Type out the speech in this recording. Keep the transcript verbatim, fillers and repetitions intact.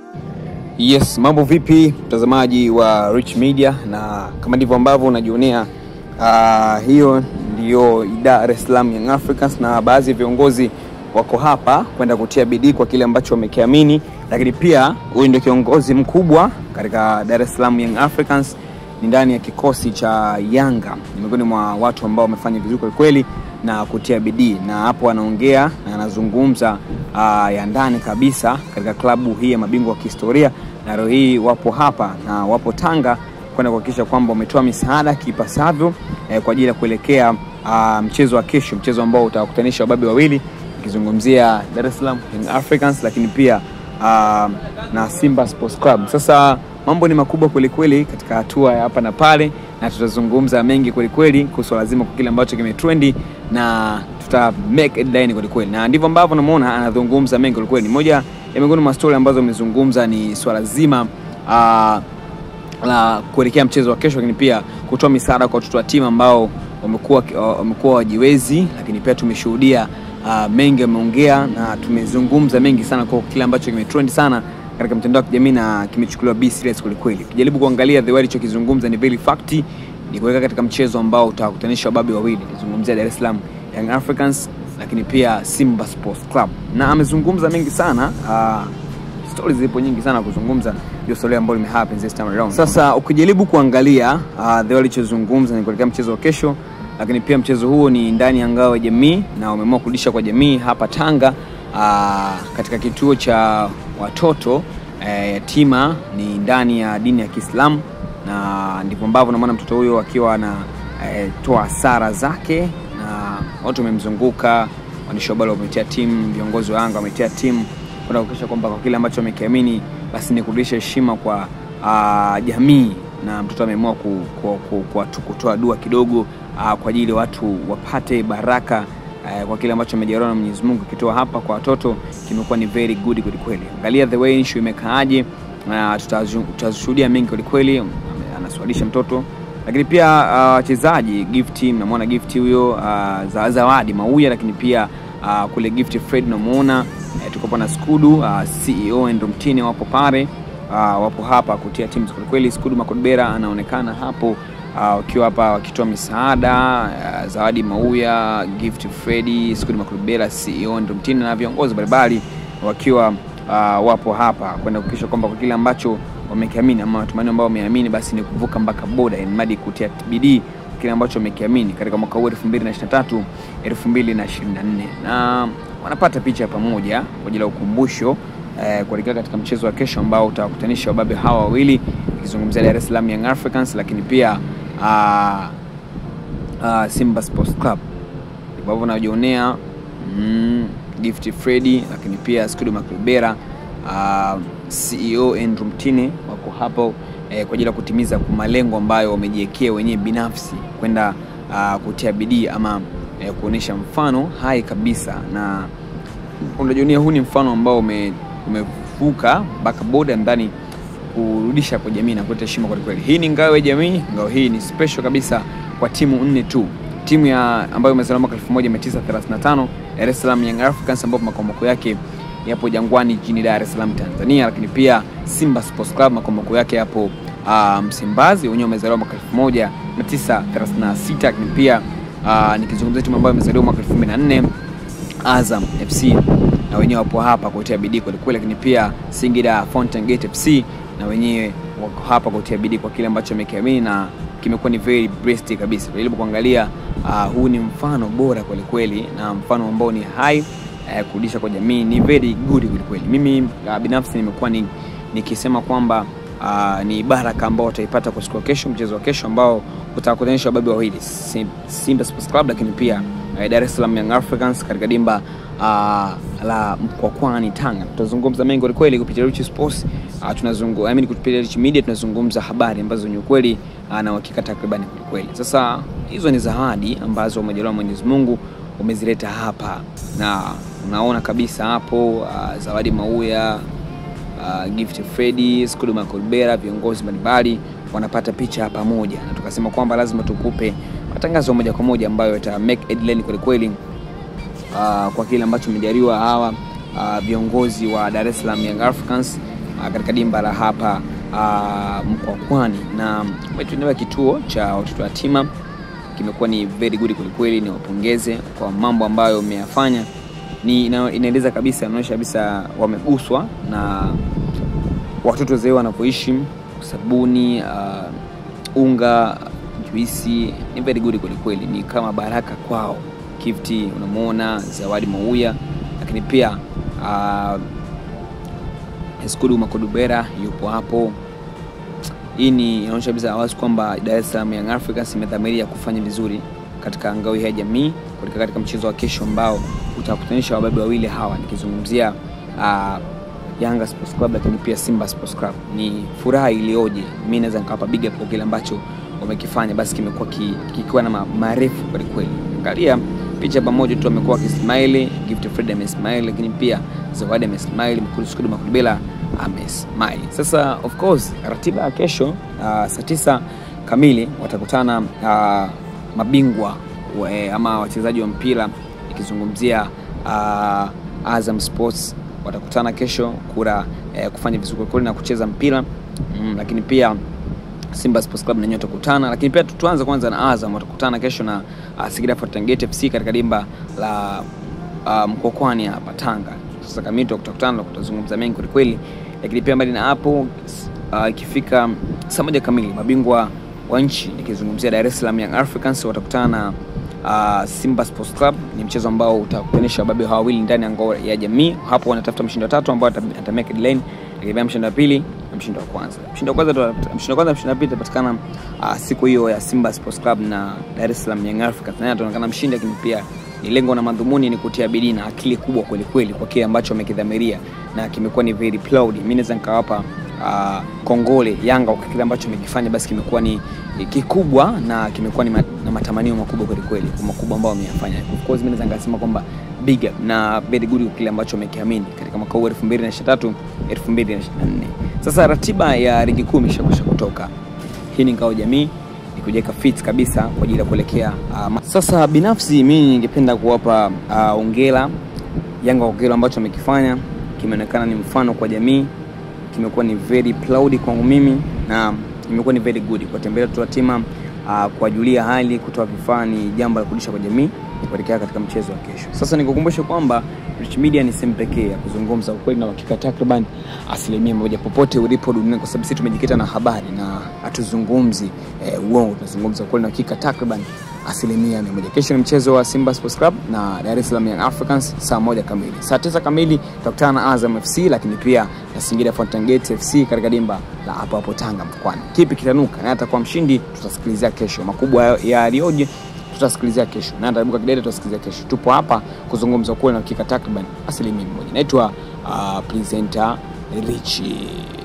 Yes, mambo vipi mtazamaji wa Rich Media, na kama ndivyo ambavyo unajionea uh, hiyo ndio Dar es Salaam Young Africans, na baadhi ya viongozi wako hapa kwenda kutia bidii kwa kile ambacho wamekiamini, lakini pia huyu ndio kiongozi mkubwa katika Dar es Salaam Young Africans, ni ndani ya kikosi cha Yanga, ni miongoni mwa watu ambao wamefanya vizuri kwa kweli na kutia bidii, na hapo anaongea na anazungumza uh, ya ndani kabisa katika klabu hii ya mabingwa wa kihistoria, na leo hii wapo hapa na wapo Tanga kwenda kuhakikisha kwamba wametoa misaada kipasavyo eh, kwa ajili ya kuelekea uh, mchezo wa kesho, mchezo ambao utakutanisha wababe wawili, nikizungumzia Dar es Salaam Young Africans lakini pia uh, na Simba Sports Club. Sasa mambo ni makubwa kweli kweli katika hatua ya hapa na pale, na tutazungumza mengi kweli kweli kuhusu lazima kwa kile ambacho kimetrendi, na tuta make headline kweli kweli, na ndivyo ambavyo unamuona anazungumza mengi kweli kweli. Ni moja ya miongoni mwa story ambazo amezungumza ni swala zima uh, la kuelekea mchezo wa kesho, lakini pia kutoa misaada kwa watoto yatima ambao wamekuwa wamekuwa wajiwezi, lakini pia tumeshuhudia uh, mengi ameongea na tumezungumza mengi sana kwa kile ambacho kimetrend sana katika mtandao wa kijamii na kimechukuliwa be serious kweli kweli. Kijaribu kuangalia the way alichokizungumza ni very fact, ni kuweka katika mchezo ambao utakutanisha wababe wawili, nizungumzia Dar es Salaam Young Africans lakini pia Simba Sports Club, na amezungumza mengi sana. Uh, stories zipo nyingi sana kuzungumza, ndio story ambayo imehappen this time around. Sasa ukijaribu kuangalia uh, the way alichozungumza ni kuelekea mchezo wa kesho, lakini pia mchezo huo ni ndani ya ngao ya jamii, na wameamua kurudisha kwa jamii hapa Tanga uh, katika kituo cha watoto eh, yatima, ni ndani ya dini ya Kiislamu, na ndivyo ambavyo unaona mtoto huyo akiwa na eh, toa sara zake, na watu wamemzunguka, waandishi wa habari wametia timu, viongozi wa Yanga wametia timu kwenda kuhakikisha kwamba kwa kile ambacho wamekiamini basi ni kurudisha heshima kwa uh, jamii, na mtoto ameamua ku, ku, ku, ku, kutoa dua kidogo uh, kwa ajili watu wapate baraka uh, kwa kile ambacho amejaliwa na Mwenyezi Mungu. Kituo hapa kwa watoto kimekuwa ni very good kweli kweli. Angalia the way issue imekaaje, na uh, tutashuhudia mengi kweli kweli. Anaswalisha mtoto, lakini pia wachezaji uh, gift team, namuona gift huyo uh, Zawadi Mauya, lakini pia uh, kule gift Fredy namuona uh, tuko na Skudu uh, C E O and Mtini wapo pale uh, wapo hapa kutia timu kweli kweli. Skudu Makobera anaonekana hapo wakiwa uh, hapa wakitoa misaada uh, Zawadi Mauya, gift Fredy, Skudu Makobera, C E O and Mtini na viongozi mbalimbali wakiwa uh, wapo hapa kwenda kuhakikisha kwamba kwa kile ambacho wamekiamini ama matumaini ambao wameamini basi ni kuvuka mpaka boda, in madi kutia bidii kile ambacho wamekiamini katika mwaka huu elfu mbili na ishirini na tatu elfu mbili na ishirini na nne, na wanapata picha pamoja kwa ajili ya ukumbusho eh, kuelekea katika mchezo wa kesho ambao utakutanisha wababe hawa wawili, nikizungumzia Dar es Salaam Young Africans lakini pia uh, uh, Simba Sports Club. Hivyo unajionea mm, gift Fredy lakini pia Skudu Makobera, uh, C E O Andrew Mtini wako hapo eh, kwa ajili ya kutimiza malengo ambayo wamejiwekea wenyewe binafsi kwenda uh, kutia bidii ama eh, kuonesha mfano hai kabisa, na unajua huu ni mfano ambao ume, umevuka mpaka boda ndani kurudisha kwa jamii na kuleta heshima kwa kweli. Hii ni ngao ya jamii, ngao hii ni special kabisa kwa timu nne tu. Timu ya ambayo imezaliwa mwaka elfu moja mia tisa thelathini na tano Dar es Salaam Young Africans ambapo makao makuu yake yapo Jangwani jijini Dar es Salaam Tanzania, lakini pia Simba Sports Club makao makuu yake yapo uh, Msimbazi, wenyewe wamezaliwa mwaka elfu moja mia tisa thelathini na sita, lakini pia uh, nikizungumzia timu ambayo imezaliwa mwaka elfu mbili na nne Azam F C, na wenyewe wapo hapa kutia bidii kwa kweli, lakini pia Singida Fountain Gate F C na wenyewe wako hapa kutia bidii kwa kile ambacho wamekiamini, na kimekuwa ni very blessed kabisa. Ili kuangalia uh, huu ni mfano bora kweli kweli, na mfano ambao ni high uh, kurudisha kwa jamii, ni very good kweli kweli. Mimi uh, binafsi nimekuwa ni nikisema kwamba uh, ni baraka ambao utaipata kwa siku ya kesho, mchezo wa kesho ambao utakutanisha wababe wawili, Simba Sports Club lakini pia uh, Dar es Salaam Young Africans katika dimba uh, la Mkwakwani Tanga. Tutazungumza mengi kweli kweli kupitia Rich Sports, uh, tunazungumza I mean kupitia Rich Media tunazungumza habari ambazo ni ukweli uh, na uhakika takriban kweli. Sasa hizo ni zawadi ambazo umejaliwa Mwenyezi Mungu umezileta hapa, na unaona kabisa hapo uh, Zawadi Mauya, uh, gift Fredy, Skudu Makobera, viongozi mbalimbali wanapata picha pamoja, na tukasema kwamba lazima tukupe matangazo moja kwa moja ambayo yata make headline kweli kweli uh, kwa kile ambacho umejaliwa hawa uh, viongozi wa Dar es Salaam Young Africans uh, katika dimba la hapa uh, Mkokwani, na tumetuendelea kituo cha watoto yatima. Kimekuwa ni very good kweli, ni wapongeze kwa mambo ambayo wameyafanya. Ni inaeleza kabisa, inaonyesha kabisa wameguswa na watoto zao wanavyoishi, sabuni, uh, unga, juisi. Ni very good kweli, ni kama baraka kwao. Kifti unamuona, Zawadi, Mauya, lakini pia uh, Skudu Makodubera yupo hapo. Hii ni inaonyesha kabisa wazi kwamba Dar es Salaam Young Africans imedhamiria kufanya vizuri katika ngao ya jamii katika katika mchezo wa kesho ambao utakutanisha wababe wawili hawa, nikizungumzia uh, Yanga Sports Club lakini pia Simba Sports Club. Ni furaha ilioje. Mimi naweza nikawapa big up kwa kile ambacho wamekifanya, basi kimekuwa kikiwa na marefu kweli kweli. Angalia picha pamoja tu wamekuwa kismile, Gift Fredy amesmile, lakini pia Zawadi amesmile, Skudu Makodubera amesmile. Sasa of course ratiba ya kesho uh, saa tisa kamili watakutana uh, mabingwa we, ama wachezaji wa mpira, ikizungumzia uh, Azam Sports watakutana kesho kura eh, kufanya vizuri kweli na kucheza mpira, mm, lakini pia Simba Sports Club na nyote kukutana. Lakini pia tuanze kwanza na Azam watakutana kesho na uh, Singida Fountain F C katika dimba la uh, Mkokwani hapa Tanga. Sasa kamili tutakutana na kutazungumza mengi kweli kweli. Lakini pia mbali na hapo ikifika uh, saa moja kamili mabingwa wa nchi, nikizungumzia Dar es Salaam Young Africans watakutana uh, Simba Sports Club. Ni mchezo ambao utakutanisha wababe hawa wawili ndani ya ngao ya jamii. Hapo wanatafuta mshindi wa tatu ambao atamake deadline, lakini mshindi wa pili na mshindi wa kwanza. Mshindi wa kwanza mshindi wa kwanza mshindi wa pili itapatikana uh, siku hiyo ya Simba Sports Club na Dar es Salaam Young Africans. Na ataonekana mshindi, lakini pia ni lengo na madhumuni ni kutia bidii na akili kubwa kweli kweli kwa kile ambacho wamekidhamiria, na kimekuwa ni very proud. Mimi naweza nikawapa uh, kongole Yanga kwa kile ambacho wamekifanya, basi kimekuwa ni kikubwa na kimekuwa ni na matamanio makubwa kweli kweli kwa makubwa ambao wameyafanya. Of course mimi naweza ngasema kwamba big up na very good kwa kile ambacho wamekiamini katika mwaka huu elfu mbili na ishirini na tatu elfu mbili na ishirini na nne. Sasa ratiba ya ligi kuu imeshakwisha kutoka. Hii ni ngao jamii kujiweka fit kabisa kwa ajili ya kuelekea uh, sasa binafsi mimi ningependa kuwapa uh, hongera Yanga kwa kile ambacho wamekifanya. Kimeonekana ni mfano kwa jamii, kimekuwa ni very proud kwangu mimi, na imekuwa ni very good kwa tembelea tu yatima uh, kwa julia hali, kutoa vifaa, ni jambo la kurudisha kwa jamii kuelekea katika mchezo wa kesho. Sasa nikukumbushe kwamba Rich Media ni sehemu pekee ya kuzungumza ukweli na hakika takriban asilimia moja popote ulipo duniani, kwa sababu sisi tumejikita na habari na hatuzungumzi eh, uongo, tunazungumza ukweli na hakika takriban asilimia moja. Kesho ni mchezo wa Simba Sports Club na Dar es Salaam Young Africans saa moja kamili. Saa tisa kamili tutakutana na Azam F C, lakini pia na Singida Fountain F C katika dimba la hapo hapo Tanga Mkokwani. Kipi kitanuka na atakuwa mshindi tutasikilizia kesho. Makubwa ya alioje tutasikilizia kesho, na ndabuka kidede tutasikilizia kesho. Tupo hapa kuzungumza ukweli na hakika takriban asilimia moja. Naitwa uh, presenter Richie.